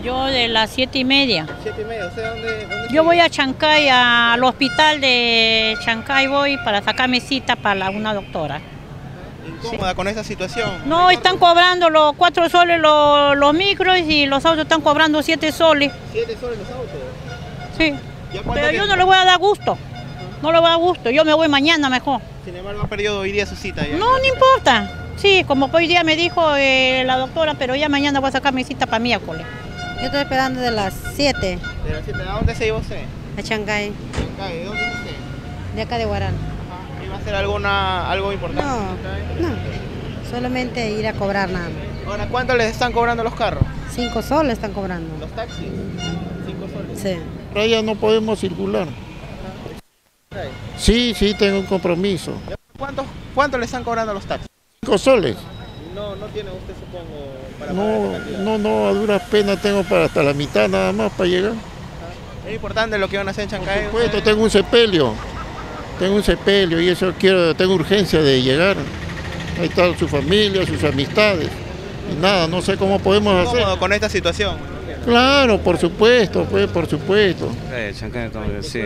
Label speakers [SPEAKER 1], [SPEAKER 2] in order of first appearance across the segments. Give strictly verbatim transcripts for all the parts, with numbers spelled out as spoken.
[SPEAKER 1] Yo de las siete y media.
[SPEAKER 2] Siete y media, ¿usted dónde, dónde
[SPEAKER 1] Yo voy a Chancay, al hospital de Chancay voy para sacarme cita para la- una doctora.
[SPEAKER 2] ¿Incómoda sí. con esta situación?
[SPEAKER 1] No, están cobrando los cuatro soles los, los micros y los autos están cobrando siete soles.
[SPEAKER 2] ¿Siete soles los autos?
[SPEAKER 1] Sí, pero
[SPEAKER 2] tiempo?
[SPEAKER 1] yo no les voy a dar gusto. No les voy a dar gusto, yo me voy mañana mejor.
[SPEAKER 2] Sin embargo, ha perdido hoy día su cita ya.
[SPEAKER 1] No, no importa. Sí, como hoy día me dijo eh, la doctora, pero ya mañana voy a sacar mi cita para miércoles.
[SPEAKER 3] Yo estoy esperando de las siete.
[SPEAKER 2] ¿De las siete? ¿A dónde se iba usted?
[SPEAKER 3] A Chancay.
[SPEAKER 2] Chancay, ¿de dónde es usted?
[SPEAKER 3] De acá de Guarán.
[SPEAKER 2] Ajá. ¿Iba a hacer alguna, algo importante?
[SPEAKER 3] No, no. Solamente ir a cobrar nada más.
[SPEAKER 2] Ahora, ¿cuánto les están cobrando los carros?
[SPEAKER 3] Cinco soles están cobrando.
[SPEAKER 2] ¿Los taxis? Cinco soles.
[SPEAKER 3] Sí.
[SPEAKER 4] Por allá no podemos circular. Sí, sí, tengo un compromiso.
[SPEAKER 2] ¿Cuánto, cuánto le están cobrando los taxis?
[SPEAKER 4] Cinco soles.
[SPEAKER 2] No, no tiene usted, supongo, para pagar esa
[SPEAKER 4] No,
[SPEAKER 2] cantidad.
[SPEAKER 4] no, no, a duras penas tengo para hasta la mitad nada más para llegar.
[SPEAKER 2] Es importante lo que van a hacer en Chancay.
[SPEAKER 4] Por supuesto, tengo un sepelio. Tengo un sepelio y eso quiero, tengo urgencia de llegar. Ahí está su familia, sus amistades. Y nada, no sé cómo podemos hacer.
[SPEAKER 2] ¿Cómodo con esta situación?
[SPEAKER 4] Claro, por supuesto, pues, por supuesto.
[SPEAKER 5] Eh, Chancay, entonces, sí.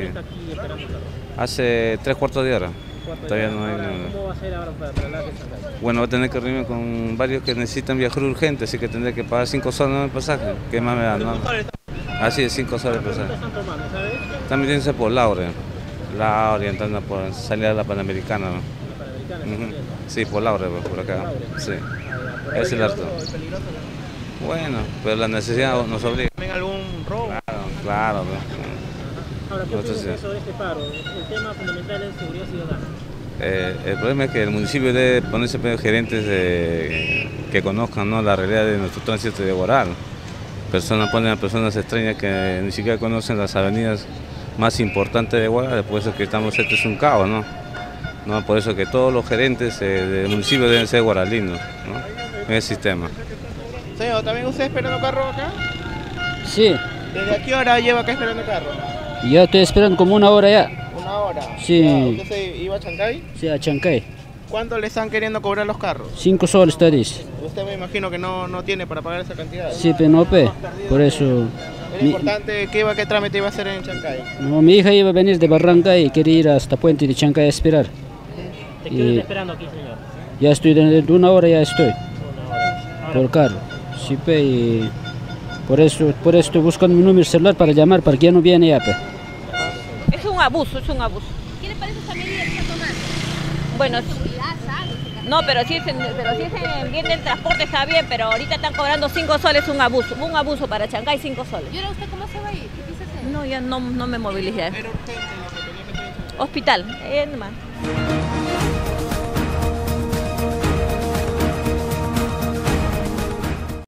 [SPEAKER 5] Hace tres cuartos de hora. Todavía no hay nada.
[SPEAKER 2] ¿Cómo va a ser ahora para trasladarse a Chancay?
[SPEAKER 5] Bueno, voy a tener que reunirme con varios que necesitan viajar urgente, así que tendré que pagar cinco soles el pasaje. ¿Qué más me dan? No? Así es, cinco soles el pasaje.
[SPEAKER 2] ¿Qué están tomando, sabes?
[SPEAKER 5] Están metiéndose por Laure. Laure, entrando por salida de la Panamericana. ¿no?
[SPEAKER 2] Panamericana.
[SPEAKER 5] Uh-huh. Sí, por Laure, por, por acá. Sí. Ese es el harto. Bueno, pero la necesidad nos obliga.
[SPEAKER 2] ¿También algún robo?
[SPEAKER 5] Claro, claro.
[SPEAKER 2] Ahora, ¿qué
[SPEAKER 5] No,
[SPEAKER 2] opina
[SPEAKER 5] entonces,
[SPEAKER 2] usted sobre este paro? El tema fundamental es seguridad ciudadana.
[SPEAKER 5] Eh, el problema es que el municipio debe ponerse pues, gerentes de, que conozcan, ¿no?, la realidad de nuestro tránsito de Guaral. Personas ponen a personas extrañas que ni siquiera conocen las avenidas más importantes de Guaral, por eso que estamos, esto es un caos, ¿no? ¿No? Por eso que todos los gerentes eh, del municipio deben ser guaralinos, ¿no?, en el sistema.
[SPEAKER 2] Señor, ¿también usted esperando carro acá?
[SPEAKER 6] Sí,
[SPEAKER 2] ¿Desde qué hora lleva acá esperando carro?
[SPEAKER 6] ya estoy esperando como una hora ya.
[SPEAKER 2] Una hora.
[SPEAKER 6] Sí.
[SPEAKER 2] Ya, ¿usted se iba a Chancay?
[SPEAKER 6] Sí, a Chancay.
[SPEAKER 2] ¿Cuánto le están queriendo cobrar los carros?
[SPEAKER 6] Cinco soles está dice.
[SPEAKER 2] Usted me imagino que no, no tiene para pagar esa cantidad.
[SPEAKER 6] Sí, pero no pe. Por eso.
[SPEAKER 2] Era
[SPEAKER 6] Mi,
[SPEAKER 2] importante, ¿qué, iba, ¿qué trámite iba a hacer en Chancay?
[SPEAKER 6] no, mi hija iba a venir de Barranca y quería ir hasta Puente de Chancay a esperar.
[SPEAKER 2] ¿Te
[SPEAKER 6] quedas Y-
[SPEAKER 2] esperando aquí, señor?
[SPEAKER 6] Ya estoy dentro de una hora, ya estoy.
[SPEAKER 2] Una hora.
[SPEAKER 6] Por carro. Sí, pe. Y por eso, por eso estoy buscando mi número celular para llamar, para que ya no viene ya, pe.
[SPEAKER 7] Es un abuso, es un abuso.
[SPEAKER 8] ¿Qué le parece esta medida que está tomando?
[SPEAKER 7] Bueno,
[SPEAKER 8] Seguridad, salud,
[SPEAKER 7] no, pero si es en, pero si es en bien del transporte está bien, pero ahorita están cobrando cinco soles, un abuso. Un abuso para Chancay, cinco soles.
[SPEAKER 8] ¿Y ahora usted cómo se va a ir? ¿Qué piensa hacer?
[SPEAKER 7] No, ya no, no me movilicé.
[SPEAKER 2] Era urgente lo que tenía que hacer en Chancay.
[SPEAKER 7] Hospital, eh, nomás.